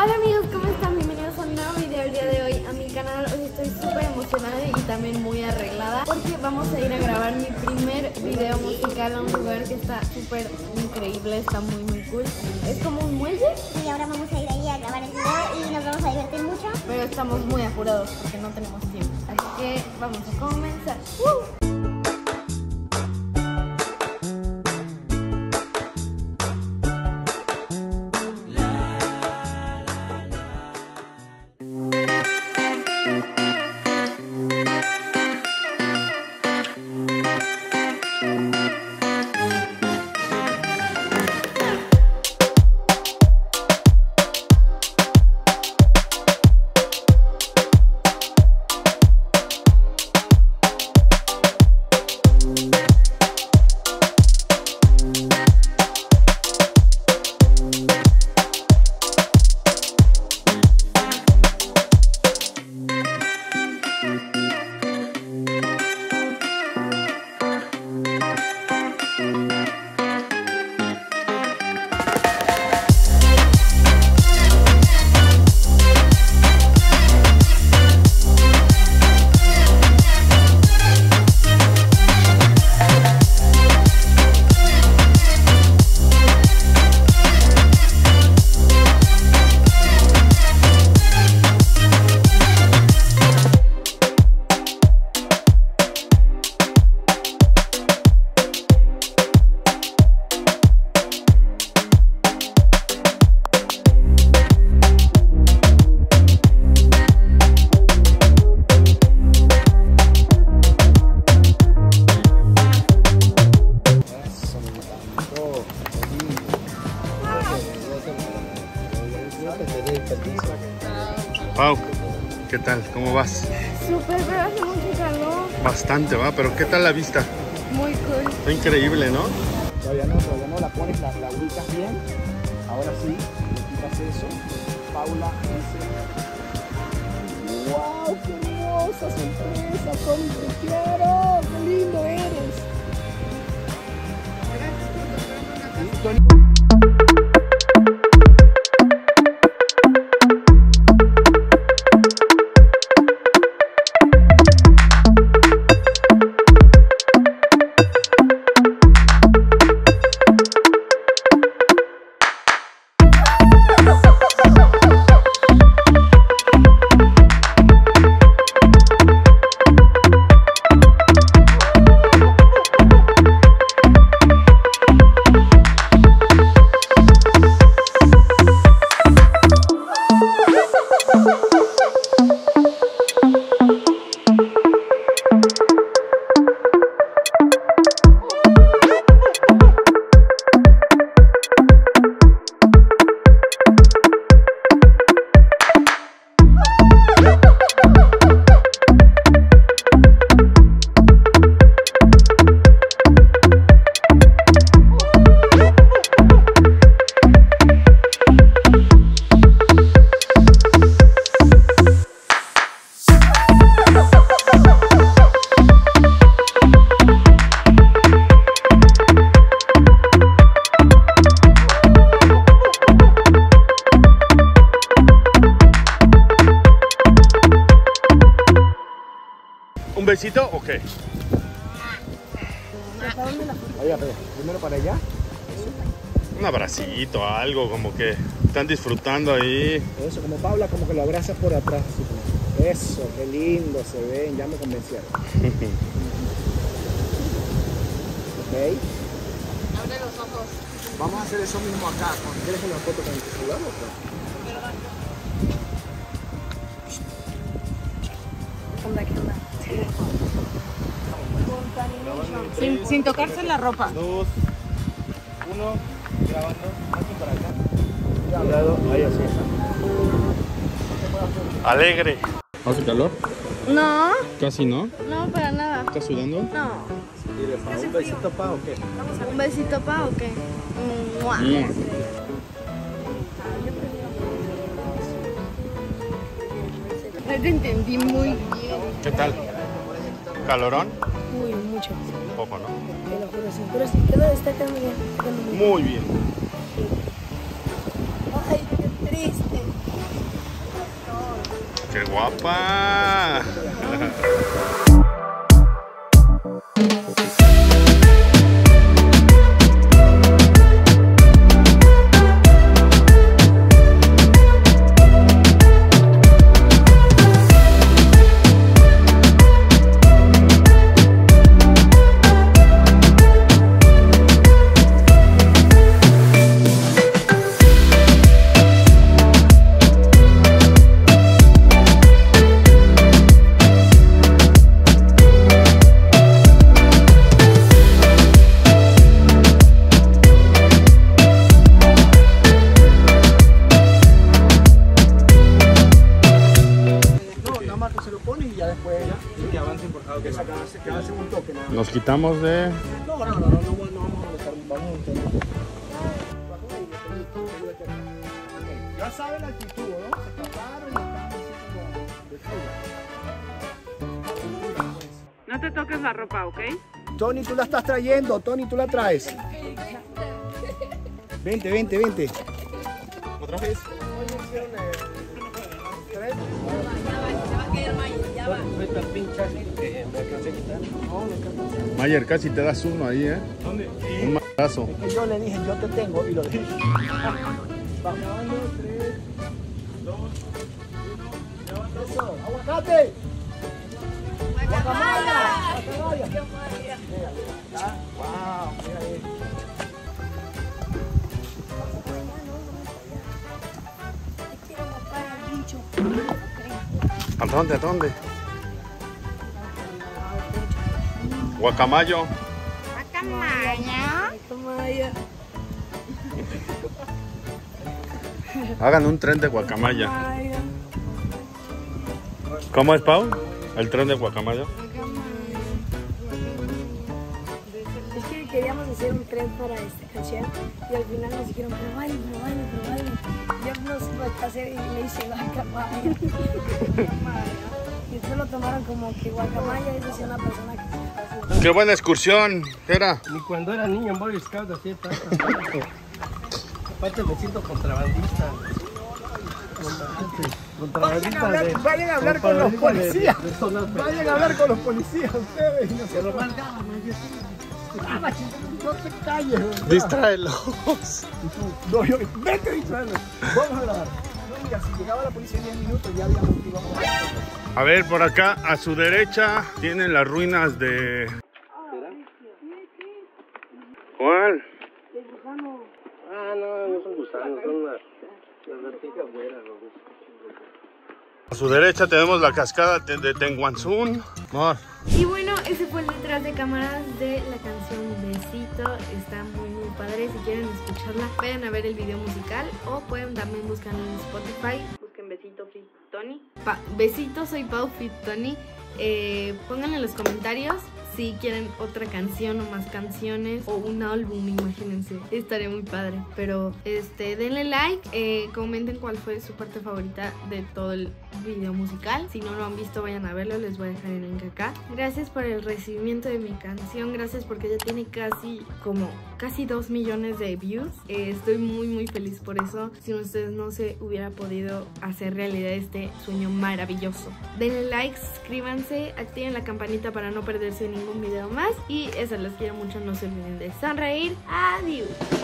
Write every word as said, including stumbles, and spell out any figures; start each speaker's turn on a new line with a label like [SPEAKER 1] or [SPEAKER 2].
[SPEAKER 1] Hola amigos, ¿cómo están? Bienvenidos a un nuevo video el día de hoy a mi canal. Hoy estoy súper emocionada y también muy arreglada porque vamos a ir a grabar mi primer video musical a un lugar que está súper increíble, está muy muy cool. Es como un muelle.
[SPEAKER 2] Y ahora vamos a ir ahí a grabar el video y nos vamos a divertir mucho.
[SPEAKER 1] Pero estamos muy apurados porque no tenemos tiempo. Así que vamos a comenzar. ¡Uh!
[SPEAKER 3] Pau, ¿qué tal? ¿Cómo vas?
[SPEAKER 1] Súper, pero hace mucho calor.
[SPEAKER 3] Bastante, ¿va? Pero ¿qué tal la vista?
[SPEAKER 1] Muy cool.
[SPEAKER 3] Está increíble, ¿no?
[SPEAKER 4] Todavía no, todavía no la pones, la, la ubicas bien. Ahora sí, le quitas eso. Paula dice: ¡wow! ¡Qué hermosa sorpresa! ¡Tony, te quiero! ¡Qué lindo eres! ¿Sí, Tony?
[SPEAKER 3] ¿Un besito o qué?
[SPEAKER 4] Oiga, pero primero para allá.
[SPEAKER 3] Un abracito, algo como que están disfrutando ahí.
[SPEAKER 4] Eso, como Paula, como que lo abrazas por atrás. Así como, eso, qué lindo se ven, ya me convencieron. Ok.
[SPEAKER 1] Abre los ojos.
[SPEAKER 4] Vamos a hacer eso mismo acá. ¿Quieres una foto con el celular o
[SPEAKER 1] ¿Qué onda? ¿Qué onda?
[SPEAKER 5] Sin, sin tocarse la ropa.
[SPEAKER 4] Dos, uno, grabando, aquí para acá. Cuidado, ahí así está.
[SPEAKER 3] Alegre. ¿Hace calor?
[SPEAKER 1] No,
[SPEAKER 3] Casi no.
[SPEAKER 1] no, para nada.
[SPEAKER 3] ¿Estás sudando?
[SPEAKER 1] No.
[SPEAKER 4] ¿Un besito pa o qué?
[SPEAKER 1] ¿Un besito pa o qué? ¡Mua!
[SPEAKER 3] Mm.
[SPEAKER 1] No te entendí muy bien.
[SPEAKER 3] ¿Qué tal? ¿Calorón?
[SPEAKER 1] Uy, mucho.
[SPEAKER 3] Un poco, ¿no?
[SPEAKER 1] Te lo juro, sí. Pero sí, quedó, está quedando bien. Quedando muy bien.
[SPEAKER 3] Muy bien.
[SPEAKER 1] Ay, qué triste.
[SPEAKER 3] ¡Qué guapa! Nos quitamos de...
[SPEAKER 4] No, no, no, no, no, no vamos a estar, vamos a estar. Ya saben la actitud, ¿no? Se escaparon y están así como de fuga.
[SPEAKER 5] No te toques la ropa, ¿ok?
[SPEAKER 4] Tony, tú la estás trayendo, Tony, tú la traes. Vente, vente, vente. ¿Otra vez?
[SPEAKER 3] Mayer, casi te das uno ahí, ¿eh?
[SPEAKER 4] ¿Dónde?
[SPEAKER 3] Un madrazo.
[SPEAKER 4] Es que yo le dije, yo te tengo y lo dejé. Vamos, tres, dos, uno, eso, aguacate. Guacamaya. Guacamaya. Wow, mira ahí.
[SPEAKER 3] ¿A dónde? ¿A dónde? Guacamayo.
[SPEAKER 1] Guacamaya.
[SPEAKER 3] Hagan un tren de guacamaya. ¿Cómo es, Pau? ¿El tren de guacamayo?
[SPEAKER 6] Es que queríamos hacer un tren para esta canción y al final nos dijeron, pero baile, pero baile, pero baile. Yo no supe qué hacer y le hice guacamaya. Y después lo tomaron como que guacamaya es decir una persona que se hace.
[SPEAKER 3] ¡Qué buena excursión, Era!
[SPEAKER 7] Ni cuando era niño en Boy Scout hacía tanto. Aparte me siento contrabandista.
[SPEAKER 4] Vayan a hablar, vayan a hablar con los policías. Vayan a hablar con los policías ustedes. No se lo mandaban. No te calles.
[SPEAKER 3] Distráelos.
[SPEAKER 4] No, yo, vete a distraerlos. Vamos a grabar. No, mira, si llegaba la policía en diez minutos ya habíamos activado.
[SPEAKER 3] A ver, por acá a su derecha tienen las ruinas de... ¿Cuál?
[SPEAKER 7] Ah, no, no son gusanos, son las, las vertigas buenas.
[SPEAKER 3] A su derecha tenemos la cascada de Tenguanzún. Amor.
[SPEAKER 1] Y bueno, ese fue el detrás de cámaras de la canción Besito. Está muy muy padre. Si quieren escucharla, vayan a ver el video musical o pueden también buscarlo en Spotify. Busquen Besito Fit Tony. Pa Besito, soy Pau Fit Tony. Eh, pónganle en los comentarios si quieren otra canción o más canciones o un álbum, imagínense, estaría muy padre. Pero este, denle like, eh, comenten cuál fue su parte favorita de todo el video musical. Si no lo han visto, vayan a verlo, les voy a dejar el link acá. Gracias por el recibimiento de mi canción, gracias porque ya tiene casi como casi dos millones de views. Eh, estoy muy muy feliz por eso. Sin ustedes no se hubiera podido hacer realidad este sueño maravilloso. Denle like, suscríbanse, activen la campanita para no perderse ningún video más y eso, los quiero mucho, no se olviden de sonreír. Adiós.